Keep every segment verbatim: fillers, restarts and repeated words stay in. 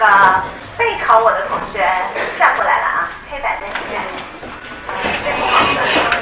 个背朝我的同学站过来了啊，黑板在这边。呃，这不好的。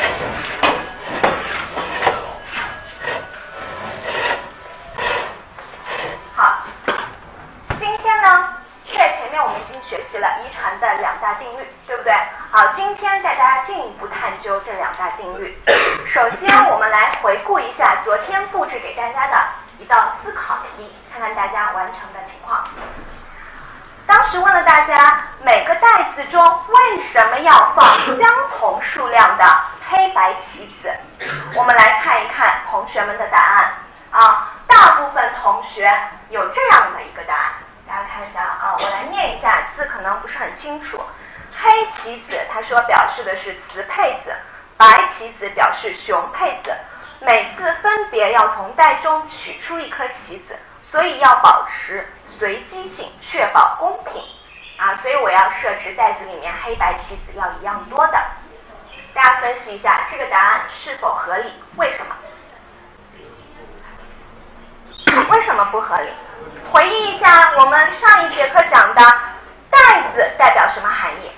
好，今天呢，在前面我们已经学习了遗传的两大定律，对不对？好，今天带大家进一步探究这两大定律。首先，我们来回顾一下昨天布置给大家的一道思考题，看看大家完成的情况。当时问了大家，每个袋子中为什么要放相同数量的黑白棋子？我们来看一看同学们的答案啊。大部分同学有这样的一个答案，大家看一下啊，我来念一下，字可能不是很清楚。黑棋子，他说表示的是雌配子，白棋子表示雄配子。每次分别要从袋中取出一颗棋子，所以要保持随机性，确保公平啊。所以我要设置袋子里面黑白棋子要一样多的。大家分析一下这个答案是否合理？为什么？为什么不合理？回忆一下我们上一节课讲的袋子代表什么含义？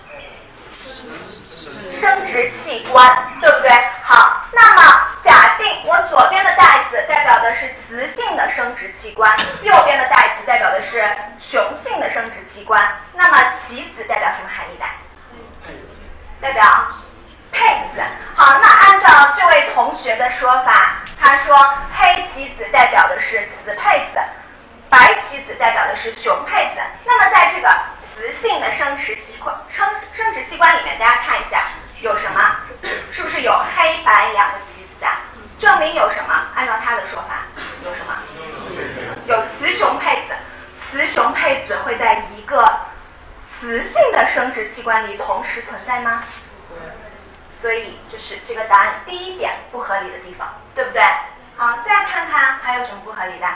生殖器官，对不对？好，那么假定我左边的袋子代表的是雌性的生殖器官，右边的袋子代表的是雄性的生殖器官，那么棋子代表什么含义的？代表配子。好，那按照这位同学的说法，他说黑棋子代表的是雌配子，白棋子代表的是雄配子。那么在这个雌性的生殖器官生生殖器官里面，大家看一下有什么？是不是有黑白两个棋子啊？证明有什么？按照他的说法，有什么？有雌雄配子。雌雄配子会在一个雌性的生殖器官里同时存在吗？所以这是这个答案第一点不合理的地方，对不对？好，再看看还有什么不合理的？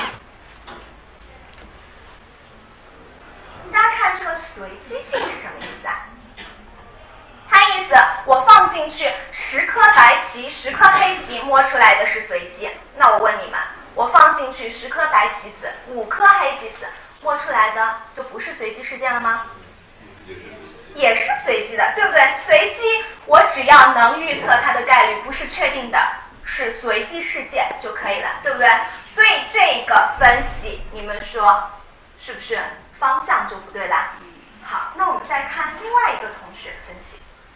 大家看这个随机性是什么意思啊？它意思我放进去十颗白棋，十颗黑棋，摸出来的是随机。那我问你们，我放进去十颗白棋子，五颗黑棋子，摸出来的就不是随机事件了吗？也是随机的，对不对？随机，我只要能预测它的概率不是确定的，是随机事件就可以了，对不对？所以这个分析，你们说是不是方向就不对了？好，那我们再看另外一个同学分析。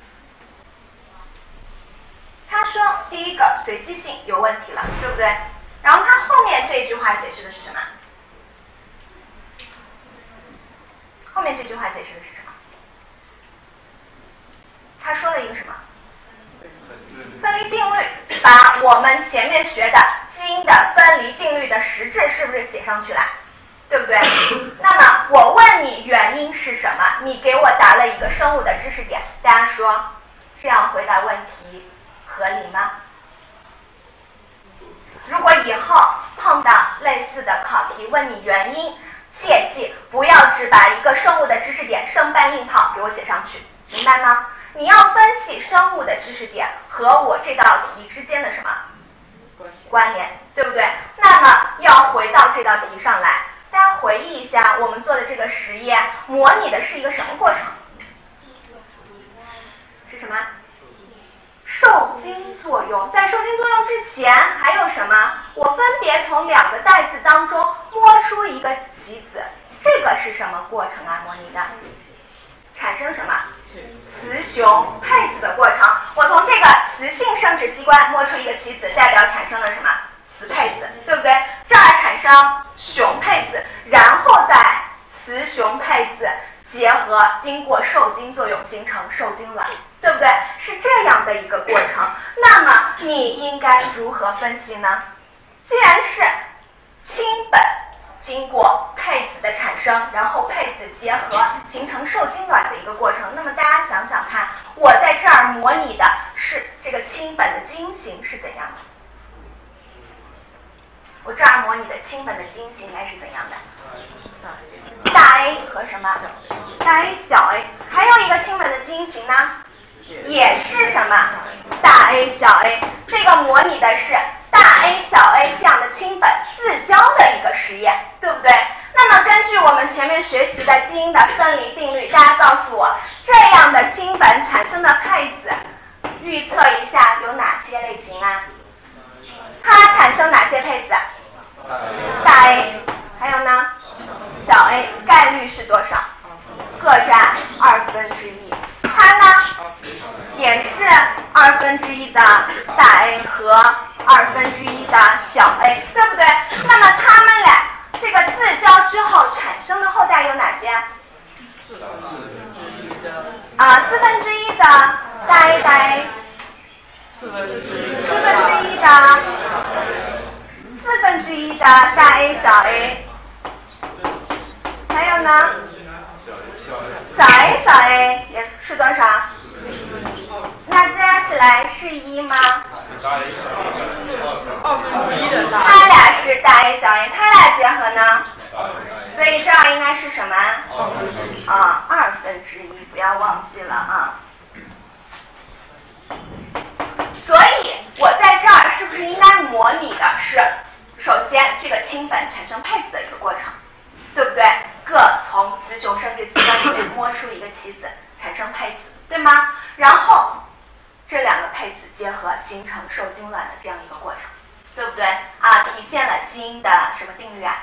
他说第一个随机性有问题了，对不对？然后他后面这句话解释的是什么？后面这句话解释的是什么？他说了一个什么？分离定律，把我们前面学的基因的分离定律的实质是不是写上去了？对不对？那么我问你原因是什么？你给我答了一个生物的知识点，大家说这样回答问题合理吗？如果以后碰到类似的考题问你原因，切记不要只把一个生物的知识点生搬硬套给我写上去，明白吗？你要分析生物的知识点和我这道题之间的什么关联，对不对？那么要回到这道题上来，大家回忆一下我们做的这个实验，模拟的是一个什么过程？是什么？受精作用。在受精作用之前还有什么？我分别从两个袋子当中摸出一个棋子，这个是什么过程啊？模拟的产生什么？雌雄配子的过程。我从这个雌性生殖器官摸出一个棋子，代表产生了什么？雌配子，对不对？这儿产生雄配子，然后再雌雄配子结合，经过受精作用形成受精卵，对不对？是这样的一个过程。那么你应该如何分析呢？既然是亲本经过配子的产生，然后配子结合形成受精卵的一个过程，那么大家想想看，我在这儿模拟的是这个亲本的基因型是怎样的？我这儿模拟的亲本的基因型应该是怎样的？大 A 和什么？大 A 小 A。还有一个亲本的基因型呢，也是什么？大 A 小 A。这个模拟的是大 A 小 A 这样的亲本自交的一个实验，对不对？那么根据我们前学习的基因的分离定律，大家告诉我，这样的氢苯产生的配子，预测一下有哪些类型啊？它产生哪些配子？大 A， 还有呢？小 a， 概率是多少？各占二分之一。它呢，也是二分之一的大 A 和二分之一的小 a， 对不对？那么它们俩这个自交之后产生的后代有哪些？啊，四分之一的大 A 大 A， 四分之一的四分之一的大 A 小 A， 还有呢？小 a 小 a 也是多少？那加起来是一吗？ 二分之一的大。 它俩是大 A 小 a， 它俩结合呢？所以这儿应该是什么？啊，二分之一，不要忘记了啊。所以我在这儿是不是应该模拟的是，首先这个氢苯产生配子的一个过程，对不对？各从雌雄生殖器官里面摸出一个棋子，产生配子，对吗？然后这两个配子结合形成受精卵的这样一个过程，对不对？啊，体现了基因的什么定律啊？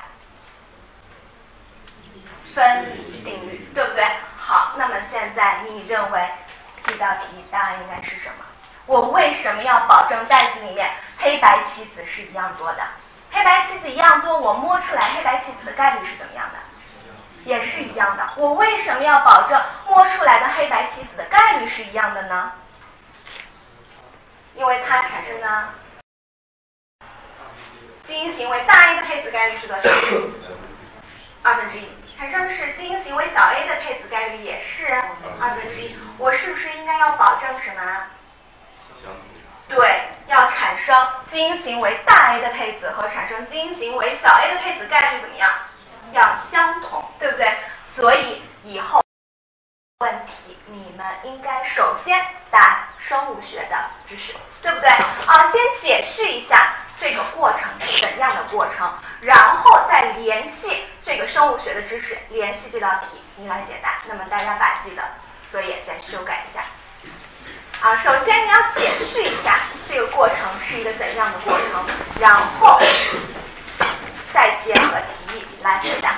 分离定律，对不对？好，那么现在你认为这道题答案应该是什么？我为什么要保证袋子里面黑白棋子是一样多的？黑白棋子一样多，我摸出来黑白棋子的概率是怎么样的？也是一样的。我为什么要保证摸出来的黑白棋子的概率是一样的呢？因为它产生的基因行为大 A 的配子概率是多少？二分之一。产生是基因行为小 a 的配子概率也是二分之一。我是不是应该要保证什么？对，要产生基因行为大 A 的配子和产生基因行为小 a 的配子概率怎么样？要相同，对不对？所以以后问题你们应该首先答生物学的知识，对不对？啊，先解释一下这个过程是怎样的过程，然后再联系这个生物学的知识，联系这道题你来解答。那么大家把自己的作业再修改一下。啊，首先你要解释一下这个过程是一个怎样的过程，然后再结合题意来回答。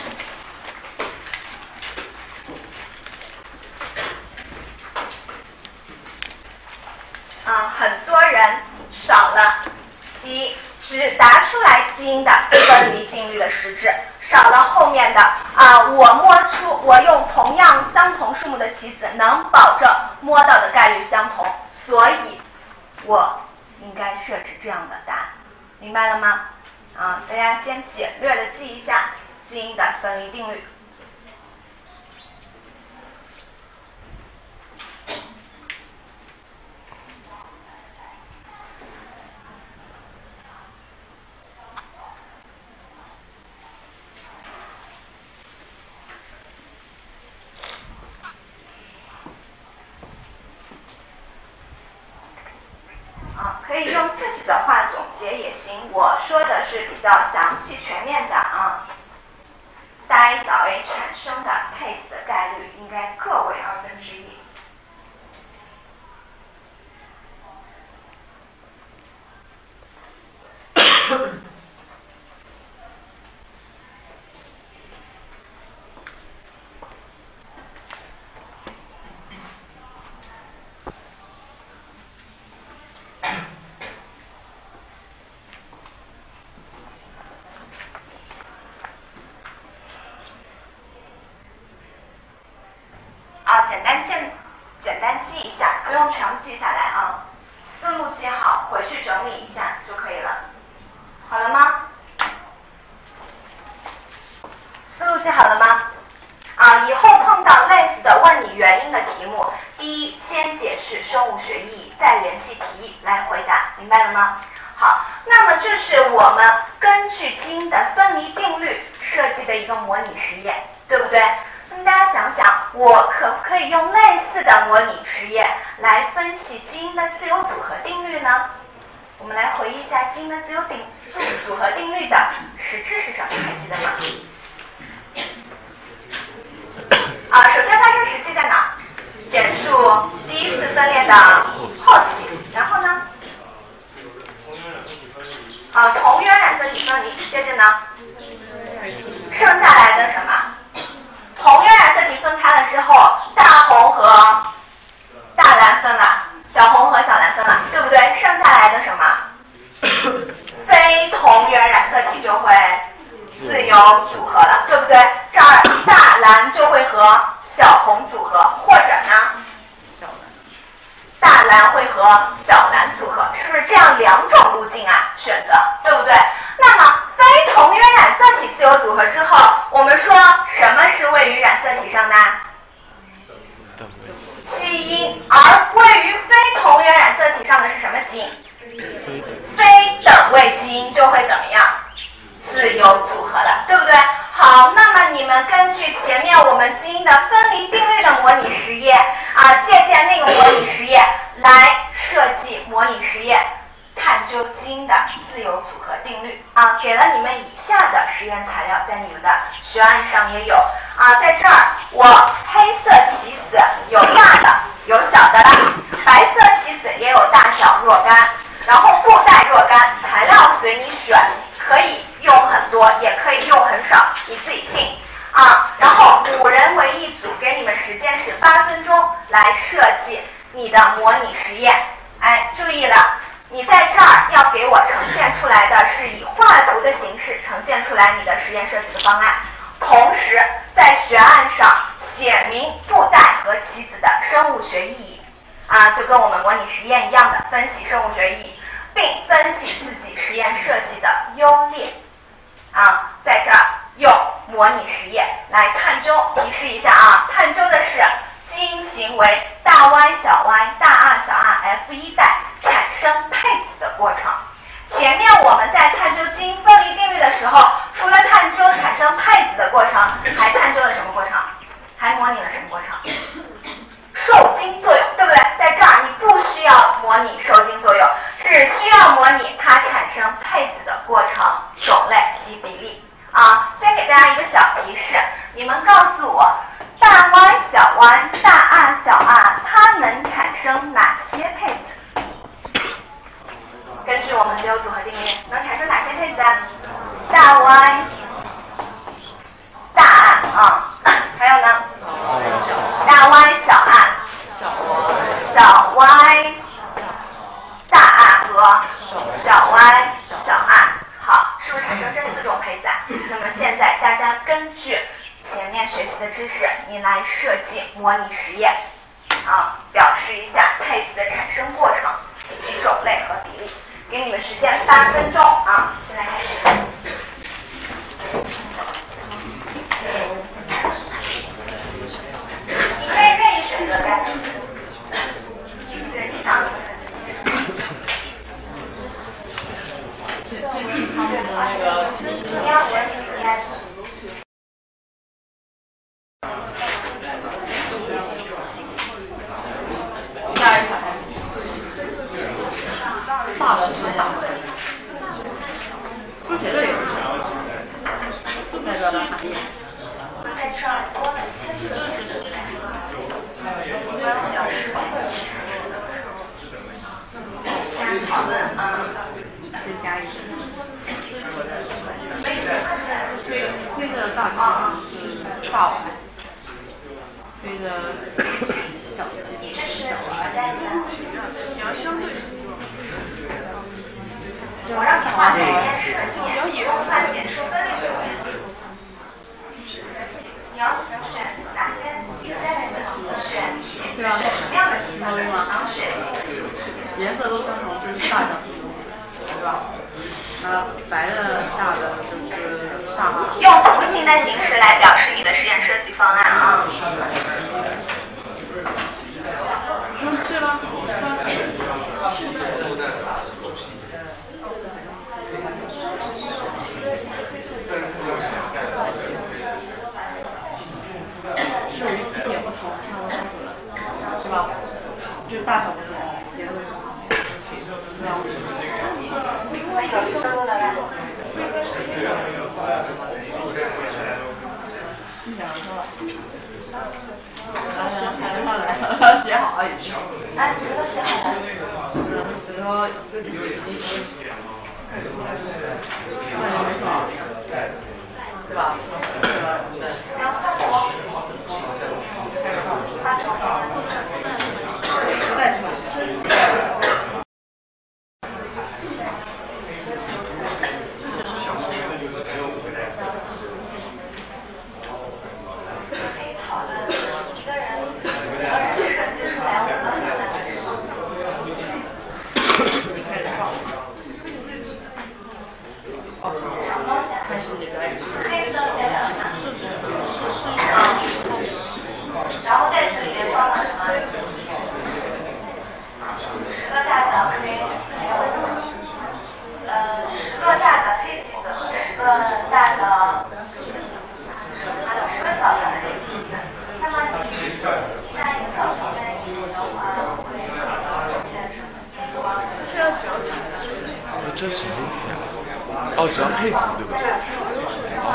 啊，很多人少了一，只答出来基因的分离定律的实质，少了后面的啊，我摸出我用同样相同数目的棋子能保证摸到的概率相同，所以我应该设置这样的答案，明白了吗？啊，大家先简略的记一下基因的分离定律。可以用自己的话总结也行，我说的是比较详细全面的啊。大 A 小 a 产生的配子的概率应该各为二分之一。简单记，简单记一下，不用全部记下来啊，思路记好，回去整理一下就可以了。好了吗？思路记好了吗？啊，以后碰到类似的问你原因的题目，第一，先解释生物学意义，再联系题意来回答，明白了吗？好，那么这是我们根据基因的分离定律设计的一个模拟实验，对不对？那么大家想想，我可不可以用类似的模拟实验来分析基因的自由组合定律呢？我们来回忆一下基因的自由定组组合定律的实质是什么？还记得吗？ 属第一次分裂的后期。然后呢？啊，同源染色体分离。接着呢？剩下来的什么？同源染色体分开了之后，大红和大蓝分了，小红和小蓝分了，对不对？剩下来的什么？非同源染色体就会自由组合了，对不对？这儿大蓝就会和小红组合，或者呢，大蓝会和小蓝组合，是不是这样两种路径啊？选择，对不对？那么非同源染色体自由组合之后，我们说什么是位于染色体上的？基因，而位于非同源染色体上的是什么基因？非等位基因就会怎么样？自由组合了，对不对？好，那么你们根据前面我们基因的分离定律的模拟实验啊，借鉴那个模拟实验来设计模拟实验，探究基因的自由组合定律啊，给了你们以下的实验材料，在你们的学案上也有啊。在这儿，我黑色棋子有大的有小的啦，白色棋子也有大小若干，然后布袋若干，材料随你选，可以用很多，也可以用很少，你自己定啊。然后五人为一组，给你们时间是八分钟来设计你的模拟实验。哎，注意了，你在这儿要给我呈现出来的是以画图的形式呈现出来你的实验设计的方案，同时在学案上写明布袋和棋子的生物学意义啊，就跟我们模拟实验一样的分析生物学意义，并分析自己实验设计的优劣啊，在这儿用模拟实验来探究。提示一下啊，探究的是基因行为大 Y 小 Y 大 R 小 R F 一 代产生配子的过程。前面我们在探究基因分离定律的时候，除了探究产生配子的过程，还探究了什么过程？还模拟了什么过程？受精作用，对不对？在这儿你不需要模拟受精作用，只需要模拟它产生配子的过程、种类及比例啊。先给大家一个小提示，你们告诉我，大 Y 小 Y 大 R 小 R 它能产生哪些配子？根据我们自由组合定律，能产生哪些配子？大 Y 大 R 啊，还有呢？大 Y 小 R 小 Y 大 R 和小 Y 小 R， 好，是不是产生这四种配子啊？那么现在大家根据前面学习的知识，你来设计模拟实验啊，表示一下配子的产生过程以及种类和比例。给你们时间三分钟啊，现在开始。你可以任意选择该对，这场你要模拟实验。 大的是大的，数学这里代表的含义。 在这儿多了签字，我们表示先讨论啊， 再加一个。推推的大是大 Y， 推的小你这是怎么带的？ 你要相对。 我让你画实验设计，用范简述分类为主。你要选哪些几个类的？选选什么样的题目？想选性的题目。 颜色都相同，就是大小题目，对吧？啊，白的大的就是大码。 用图形的形式来表示你的实验设计方案啊。 嗯，对了。是有一点不同，是吧？就大小不同，颜色不同，这样。 你想说了？写好了已经。 啊，你们都写好了。 然后你你对吧？对吧？对。 然后我。 再说。 然后在这里面装了什么？十个大的肯定没有，呃，十个大的黑棋子和十个大的，还有十个小的黑棋子。那么你下一个小的在一起的话，会考到一些什么？ 这什么意思呀？哦，只要配置对吧？哦。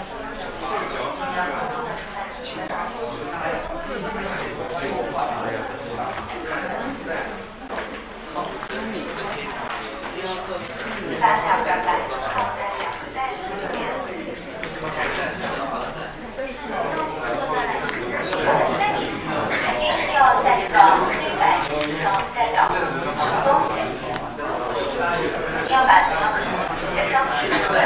三两个白放在两个袋子里面。肯定是要在这个黑白上代表东西，要把它们写上去出来。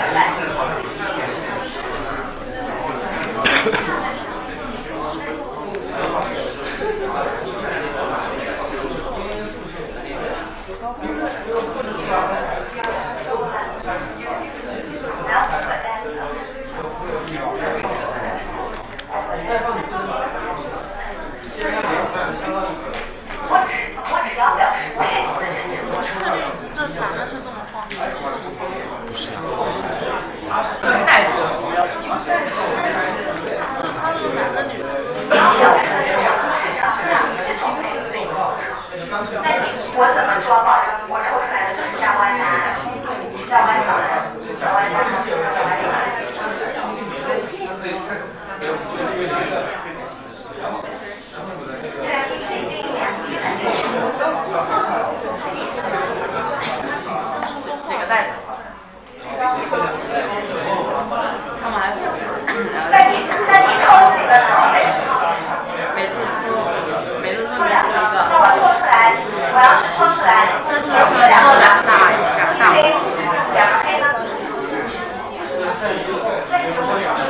然后可带走。我只我只要表示配合的人就做出来。 这反正是这么画。 不是啊。 带着不要什么？ 他是男的女的？ 你要表示的是我身上是哪一种配对？那你我怎么说保证我抽出来的就是大弯男、大弯小男、小弯男、小弯男？对，你可以定义啊，基本就是。 几个袋子？他们还在你在你抽几个呢？ 每次抽，每次抽两个。 一个。 那我抽出来，我要是抽出来， 但是两个两个大，两个大。 黑，两个黑呢？那你就会抽出来。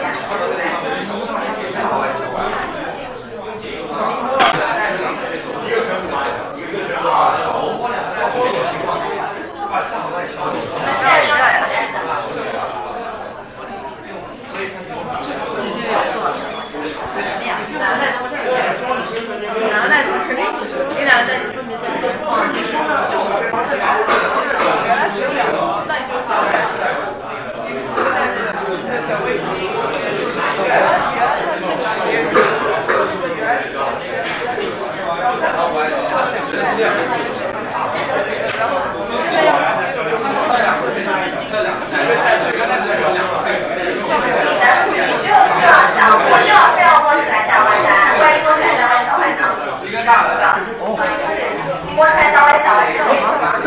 摸出来稍微小完之后，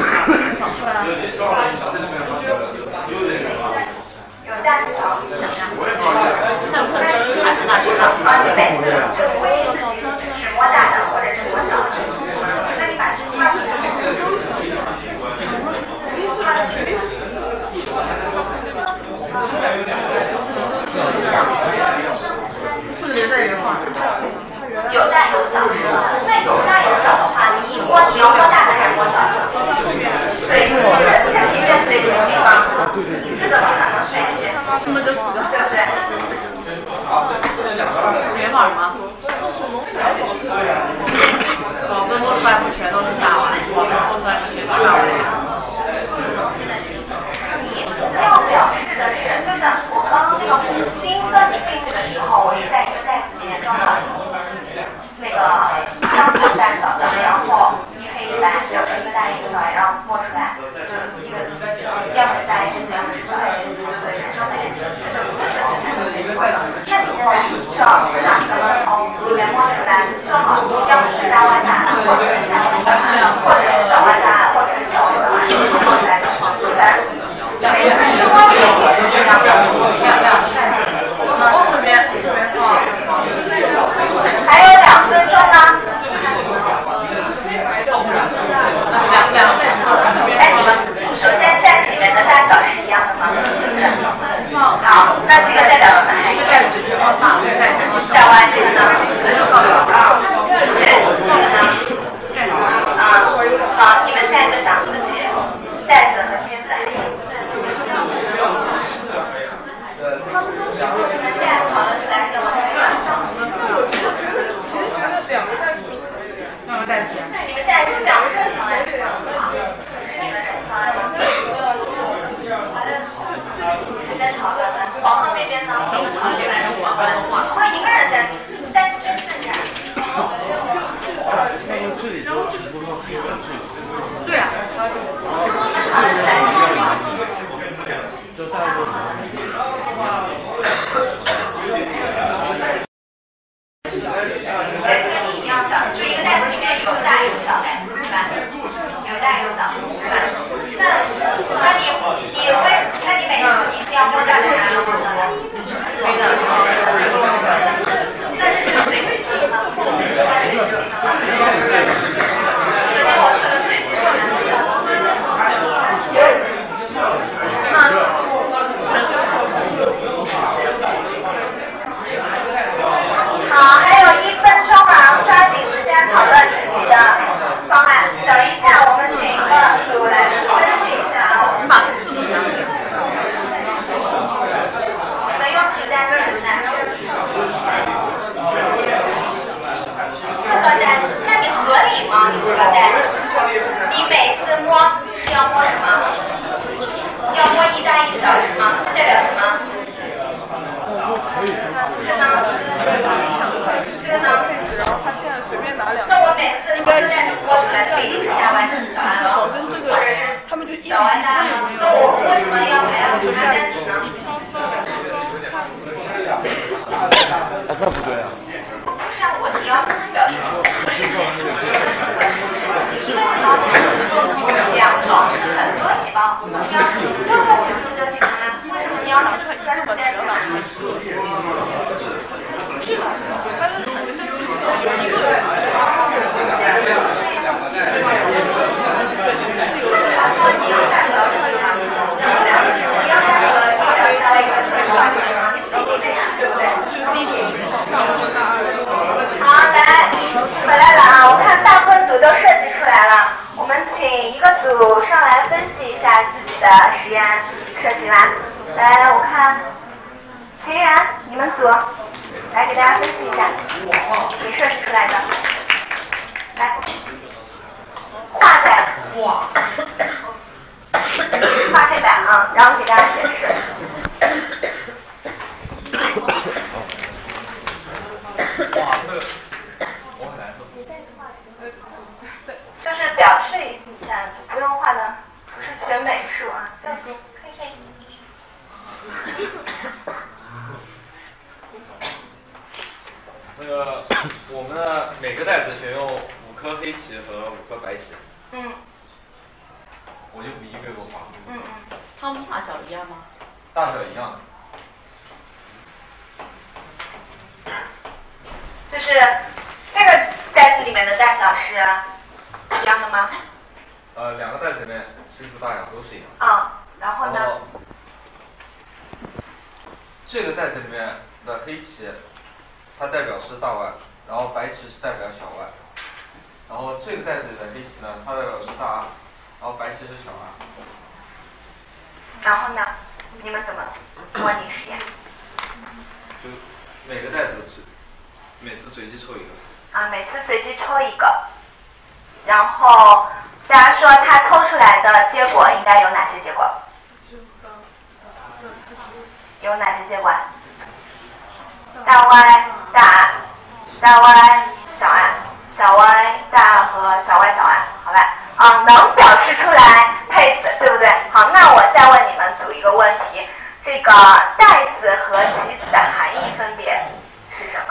有大小，那我可能还是大小了。啊，你每次就唯一自己只摸大的或者只摸小的，那你把这画出来。 四个连在一个画。 有大有小是吧？那有大有小的话，你一摸你要摸大的还是摸小的？随这这题是随机性吗？这怎么可能随机？ 那么就四个， 对不对？ 别玩吗？保证摸出来不全都是大碗，保证摸出来不全都是大碗。 你要表示的是，就像我刚刚那个红心跟你进去的时候，我是在一个袋子里面装了那个相同大小的，然后一黑一白，就是一个大一个小，然后摸出来，就是一个要么是大 S，要么是小 S，所以产生的颜色，这就不是产生的。 那你现在找哪个从里面摸出来，做好，要不是大歪打，或者是大歪打，或者是小歪打，或者是小歪打，摸出来的黄金的，每次摸也是这样的，两两然后这边这边放，还有两分钟呢。两两分钟。哎，你们首先袋子里面的大小是一样的吗？是不是？好，那这个代表什么含义？小歪这个呢？对，这个呢？啊，好，你们现在就想自己袋子和签子。你们现在讨论出来什么？ 其实觉得两个袋子， 两个袋子。 你们现在是讲的是方案是吗？是你们什么方案吗？还在讨论呢。皇后那边呢？皇后这边是我皇后一个人在在真正在。 因为这里都全部用黑板这里。 对啊。 就大家都跟你一样的，就一个袋子里面有大有小呗，是吧？有大有小，是吧？那那你你为那你每次你是要摸大的还是要摸小的？没的。那这是随机抽的吗？它是随机的吗？昨天我说的随机抽的。好，还有一分钟了，抓紧时间讨论自己的方案。等一下，我们请一个组来分析一下啊。好，你们用几袋子子弹？四个袋子，那你合理吗？你这个袋子，你每次摸是要摸什么？要摸一大一小是吗？这代表什么？这个呢？这个呢？ 然后他现在随便拿两个。 那我每次从这袋子摸出来，不一定是大弯的小弯了，或者是他们就一小弯大。那我为什么要还要其他袋子呢？ 那不对啊。 不是啊，我只要表示不是一个条件是两种，是很多细胞，你要多个指数就行了。为什么你要专注在这呢？好，来，回来了啊！我看大部分组都设计出来了，我们请一个组上来分析一下自己的实验设计完。来，我看裴然，你们组来给大家分析一下你设计出来的，来画在画黑板啊，然后给大家解释。 哇，这个我很难受。 就是表示一下，不用画的，不是学美术啊，就行，嘿嘿。 那个，我们的每个袋子选用五颗黑棋和五颗白棋。 嗯。 我就一个一个画。 嗯嗯。 它们大小一样吗？ 大小一样的。 就是这个袋子里面的大小是一样的吗？ 呃，两个袋子里面棋子大小都是一样。 啊，然后呢？ 这个袋子里面的黑棋，它代表是大弯，然后白棋是代表小弯。然后这个袋子里的黑棋呢，它代表是大弯，然后白棋是小弯。 然后呢？你们怎么模拟实验？ 就每个袋子是每次随机抽一个。 啊，每次随机抽一个，然后大家说他抽出来的结果应该有哪些结果？有哪些结果？大 Y 大大 Y 小 i 小 Y 大和小 Y 小 i 好吧？啊，能表示出来配子对不对？好，那我再问你们组一个问题， 这个带子和棋子的含义分别是什么？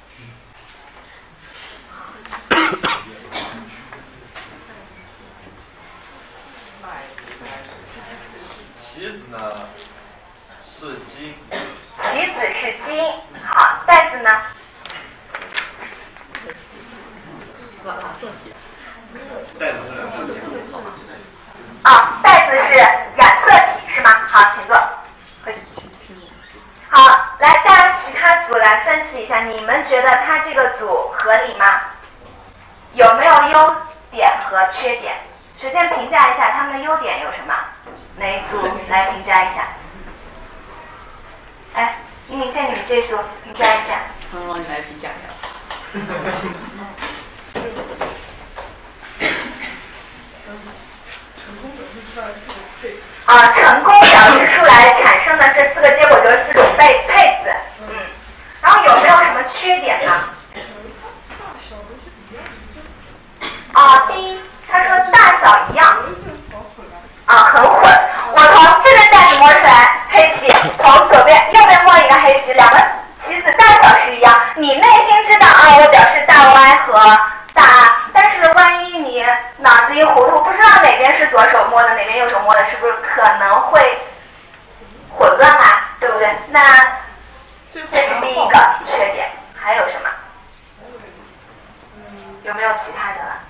棋子呢是金， 棋子是金，好，带子呢？ 蓝色体。 带子是蓝色体。 啊，带子是染色体是吗？好，请坐。回去。好，来，大家其他组来分析一下，你们觉得它这个组合理吗？有没有优点和缺点？首先评价一下他们的优点有什么？哪一组来评价一下？哎，李敏倩，你们这一组评价一下。 嗯，你来评价一下。 啊，成功表示出来产生的这四个结果就是四种配配子，嗯，然后有没有什么缺点呢？啊，第一，他说大小一样，啊，很混。我从这个袋子摸出来黑棋，从左边右边摸一个黑棋，两个棋子大小是一样，你内心知道啊，我表示大 Y 和大 R， 但是万一你脑子一糊涂，不知道哪边是左手摸的，哪边右手摸的，是不是可能会混乱啊？对不对？那这是第一个缺点，还有什么？有没有其他的了？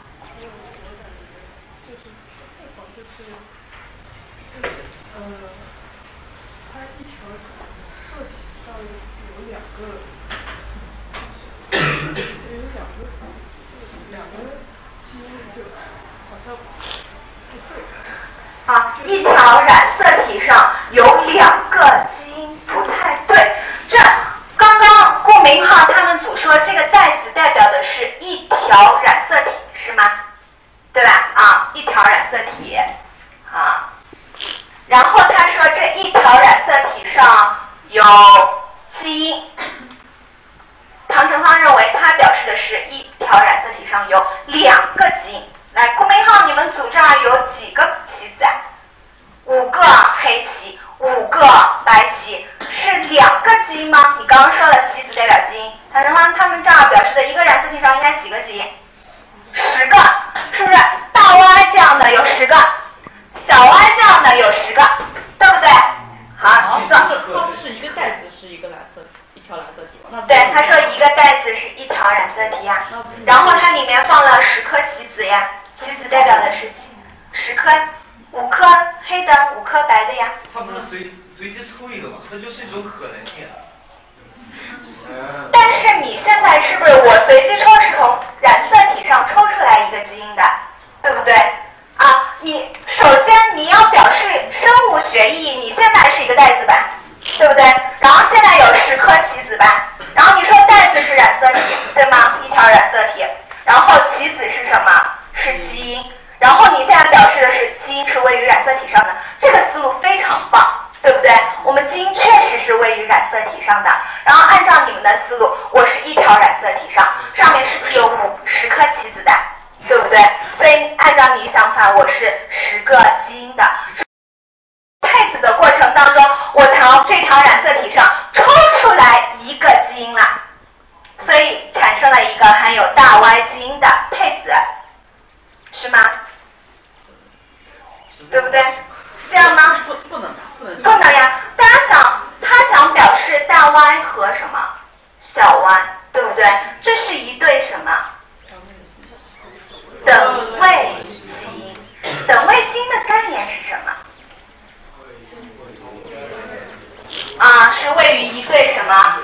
呃，它一条色体上有两个，这有两个，两个基因就好像不对。 啊，一条染色体上有两个基因不太对。这刚刚顾明浩他们组说这个带子代表的是一条染色体，是吗？对吧？啊，一条染色体，啊。然后他说这一条染色体上有基因，唐成芳认为它表示的是一条染色体上有两个基因。来，顾明浩，你们组这儿有几个棋子啊？五个黑棋，五个白棋，是两个基因吗？你刚刚说了棋子代表基因，唐成芳他们这儿表示的一个染色体上应该几个基因？十个，是不是？大 Y 这样的有十个。小 Y 这样的有十个，对不对？好，请坐。 它不是一个带子是一个蓝色，一条蓝色体吗？ 对，他说一个带子是一条染色体呀，然后它里面放了十颗棋子呀，棋子代表的是十颗，五颗黑的，五颗白的呀。 它不是随随机抽一个吗？它就是一种可能性。 但是你现在是不是我随机抽是从染色体上抽出来一个基因的，对不对？啊，你首先你要表示生物学意义，你现在是一个带子板，对不对？然后现在有十颗棋子板，然后你说带子是染色体，对吗？一条染色体，然后棋子是什么？是基因，然后你现在表示的是基因是位于染色体上的，这个思路非常棒，对不对？我们基因确实是位于染色体上的，然后按照你们的思路，我是一条染色体上，上面是不是有五十颗棋子蛋？对不对？所以按照你的想法，我是十个基因的。配子的过程当中，我从这条染色体上抽出来一个基因了，所以产生了一个含有大 Y 基因的配子，是吗？对不对？是这样吗？ 不不能不能不能呀！大家想，他想表示大 Y 和什么小 Y， 对不对？这是一对什么？等位基因，等位基因的概念是什么？啊，是位于一对什么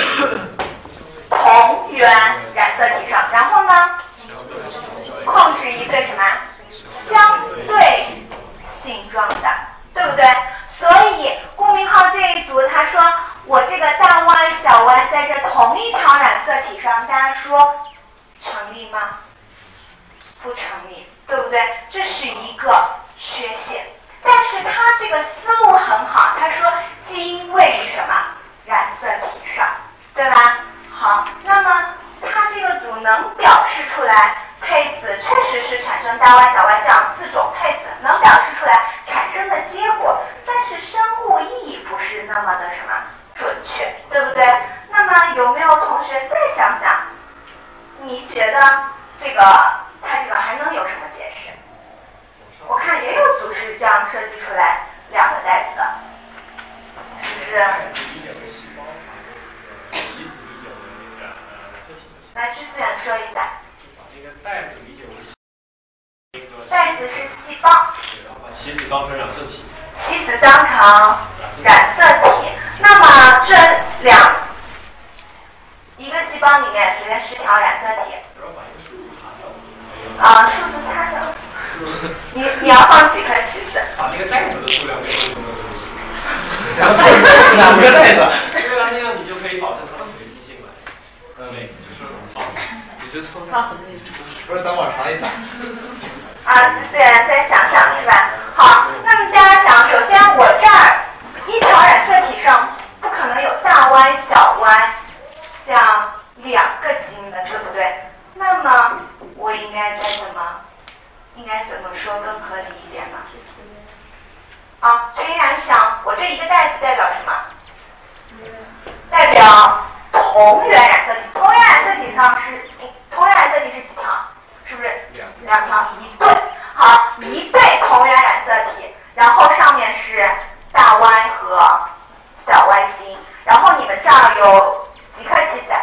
同源染色体上，然后呢，控制一对什么相对性状的，对不对？所以顾明浩这一组他说我这个大 Y 小 Y 在这同一条染色体上，大家说成立吗？不成立，对不对？这是一个缺陷，但是他这个思路很好，他说基因位于什么染色体上，对吧？好，那么他这个组能表示出来配子确实是产生大 Y 小 Y 这样四种配子，能表示出来产生的结果，但是生物意义不是那么的什么准确，对不对？那么有没有同学再想想，你觉得这个它这个还能有什么解释？我看也有组是这样设计出来两个袋子的，是不是？来，居思远说一下。 这个袋子理解为袋子是细胞。 把棋子当成染色体。 棋子当成染色体，那么这两一个细胞里面随便十条染色体。啊，数字擦掉。你你要放几颗棋子？ 把那个袋子的数量给弄成两个袋子。 对啊，那样你就可以保证它的随机性了。嗯，对，就是好，你是抽他什么意思？ 不是，等我查一查。 啊，自然再想想是吧？好，那么大家想，首先我这儿一条染色体上不可能有大 Y 小 Y 这样两个基因的，对不对？那么我应该再怎么，应该怎么说更合理一点呢？啊，陈依然想，我这一个袋子代表什么？代表同源染色体。同源染色体上是同源染色体是几条？是不是两条？一对。好，一对同源染色体，然后上面是大 Y 和小 Y 基因，然后你们这儿有几颗棋子？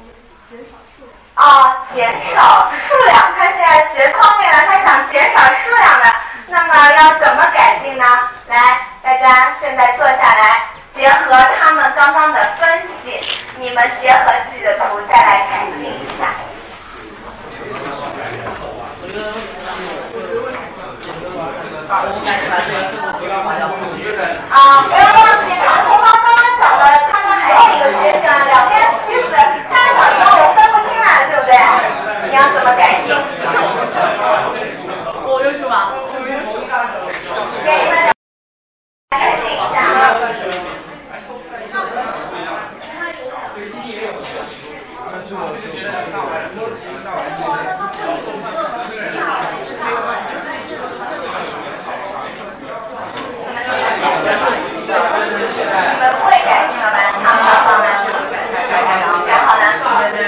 啊，减少数量。他现在学聪明了，他想减少数量的，那么要怎么改进呢？来，大家现在坐下来，结合他们刚刚的分析，你们结合自己的图再来改进一下。啊，不要忘记长头发刚刚讲的，他们还有一个学生，两边棋子，三个小时我分不清了，对不对？你要怎么改进？ 我有什么？ 给你们改进一下啊。你们会改进了吗？长条方案，改好了。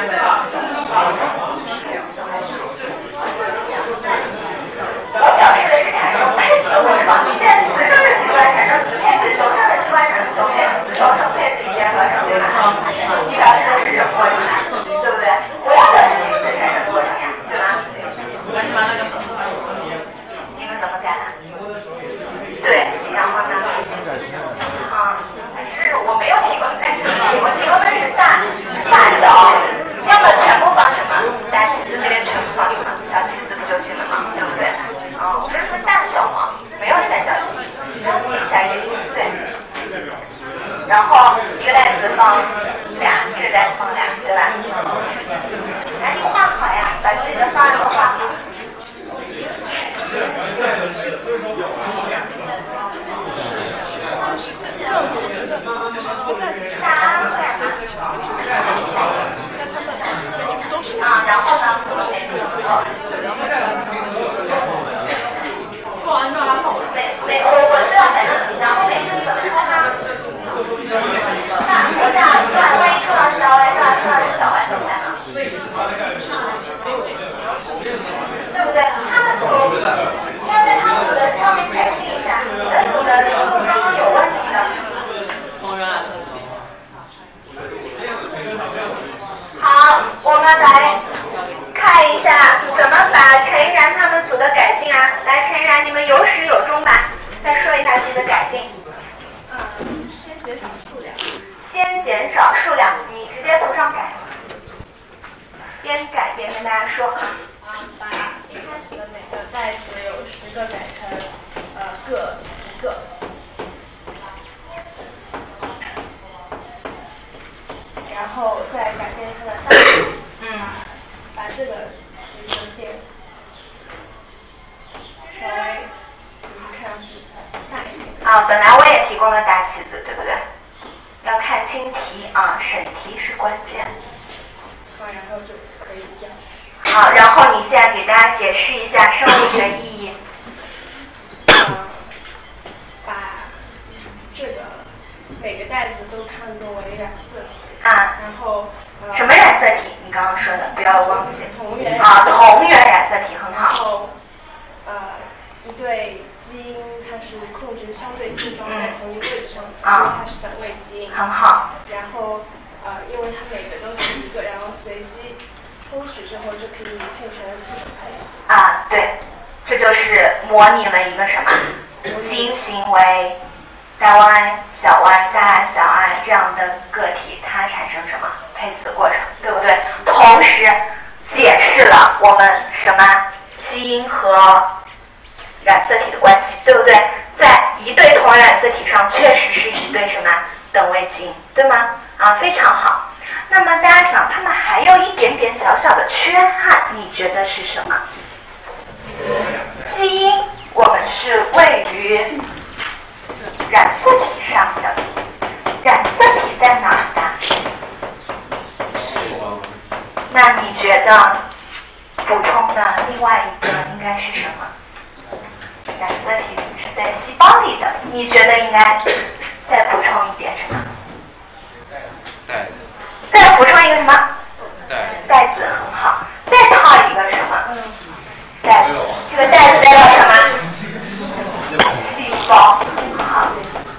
我表示的是产生配子，我说你现在子生的器官产生子配子，雄生的器官产生雄配子，雄生配子结合成对吧？你表示的是什么过程啊？对不对？我要的是配子产生的过程呀，对吧？你们怎么改的？对，然后呢？啊，是我没有提供在这里，我提供的是大大小，要么全部放什么？大棋子这边全部放什么？小棋子不就行了吗？对不对？啊，我这是大小嘛，没有三角形，相信一下也行，对。然后一个袋子放俩，这个袋子放俩，对吧？赶紧画好呀，把自己的方案都画好。啊，然后呢？ 做完之后还放我没没，我我知道，反正然后每次怎么说呢？那我这样，那万一抽到小 Y， 那抽到小 Y 怎么办呢？对不对？他们组要在他们组的上面改进一下，你的组的思路刚刚有问题的。 同源染色体。 好，我们来看一下怎么把陈依然他们组的改进啊。来，陈依然，你们有始有终吧？再说一下自己的改进。 嗯，先减少数量。 先减少数量，你直接图上改。边改边跟大家说。 啊，把一开始的每个袋子有十个改成呃各一个。然后再改变它的大小。 嗯。 把这个十个键稍微就是看上去大一点。 啊，本来我也提供了大棋子，对不对？要看清题啊，审题是关键。 啊，然后就可以这样。 好，然后你现在给大家解释一下生物学意义。 嗯，把这个每个袋袋子都看作为染色体。 啊。 然后。呃、 什么染色体？你刚刚说的，不要忘记。 同源。 啊，同源染色体很好。 然后，呃，一对基因它是控制相对性状在同一个位置上，所以它是本位基因。 很好。 然后，呃，因为它每个都是一个，然后随机抽取之后就可以配成复数配。 啊，对，这就是模拟了一个什么基因行为大 Y 小 y 大小 i 这样的个体，它产生什么配子的过程，对不对？同时解释了我们什么基因和染色体的关系，对不对？在一对同染色体上确实是一对什么等位基因，对吗？啊，非常好。那么大家想，它们还有一点点小小的缺憾，你觉得是什么？基因我们是位于染色体上的，染色体在哪儿呢？那你觉得补充的另外一个应该是什么？染色体是在细胞里的，你觉得应该再补充一点什么？ 袋子。 再补充一个什么？ 袋子。 袋子很好，再套一个什么？袋子。这个袋子代表什么？细胞。好，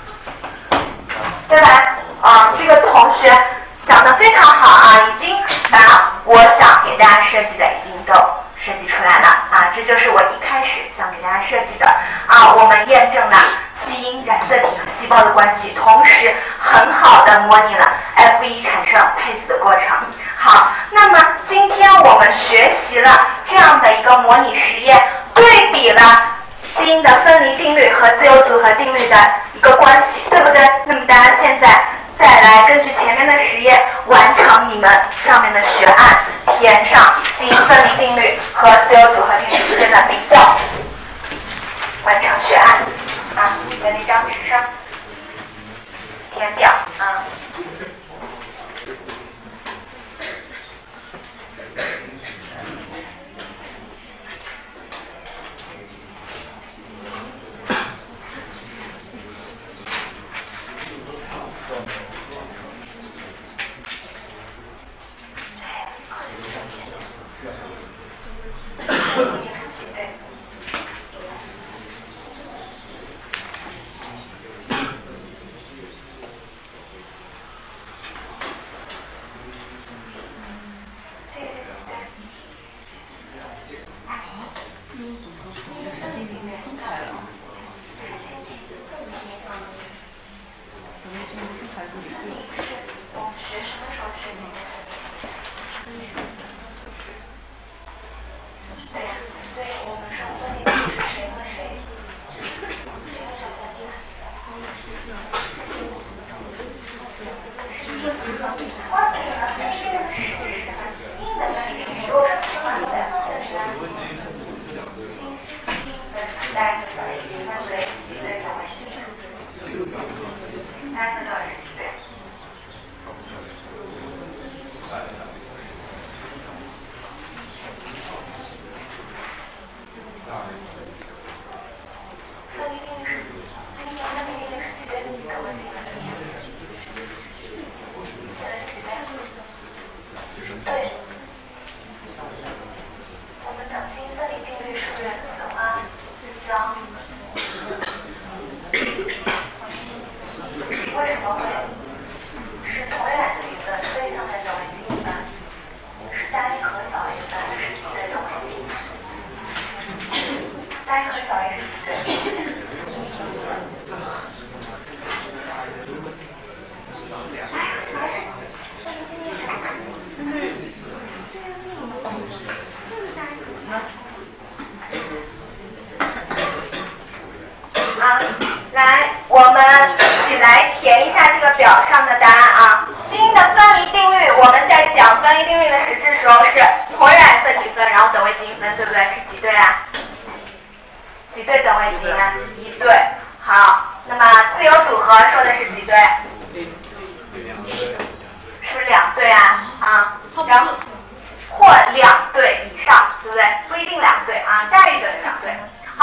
对吧？啊，这个同学想得非常好啊，已经把我想给大家设计的已经都设计出来了啊，这就是我一开始想给大家设计的啊。我们验证了基因、染色体和细胞的关系，同时很好的模拟了 F 一 产生配子的过程。好，那么今天我们学习了这样的一个模拟实验，对比了基因的分离定律和自由组合定律的一个关系，对不对？那么大家现在再来根据前面的实验完成你们上面的学案，填上基因分离定律和自由组合定律之间的比较，完成学案啊，在那张纸上填表啊。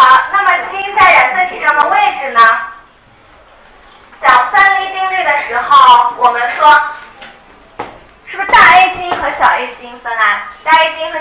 时候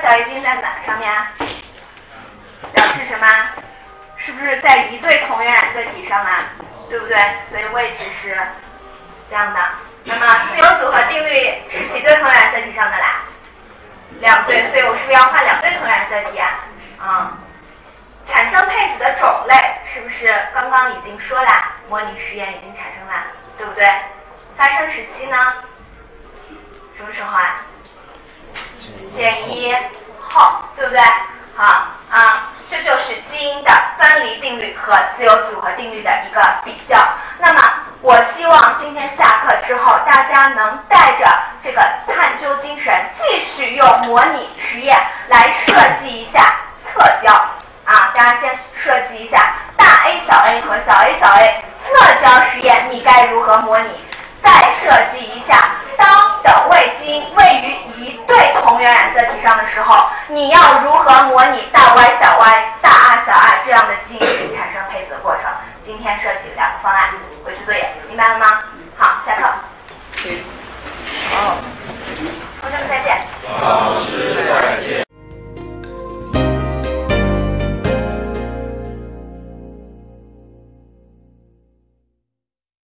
小 A 金在哪上面啊？表示什么？是不是在一对同源染色体上啊？对不对？所以位置是这样的。那么自由组合定律是几对同源染色体上的啦？两对，所以我是不是要画两对同源染色体啊？啊、嗯。产生配子的种类是不是刚刚已经说啦？模拟实验已经产生啦，对不对？发生时期呢？什么时候啊？减一后，对不对？好啊，这就是基因的分离定律和自由组合定律的一个比较。那么，我希望今天下课之后，大家能带着这个探究精神，继续用模拟实验来设计一下侧交啊。大家先设计一下大 A 小 A 和小 A 小 A 侧交实验，你该如何模拟？再设计一下，当等位基因位于一对同源染色体上的时候，你要如何模拟大 Y 小 Y、大 R 小 R 这样的基因产生配子的过程？今天设计两个方案，回去作业，明白了吗？好，下课。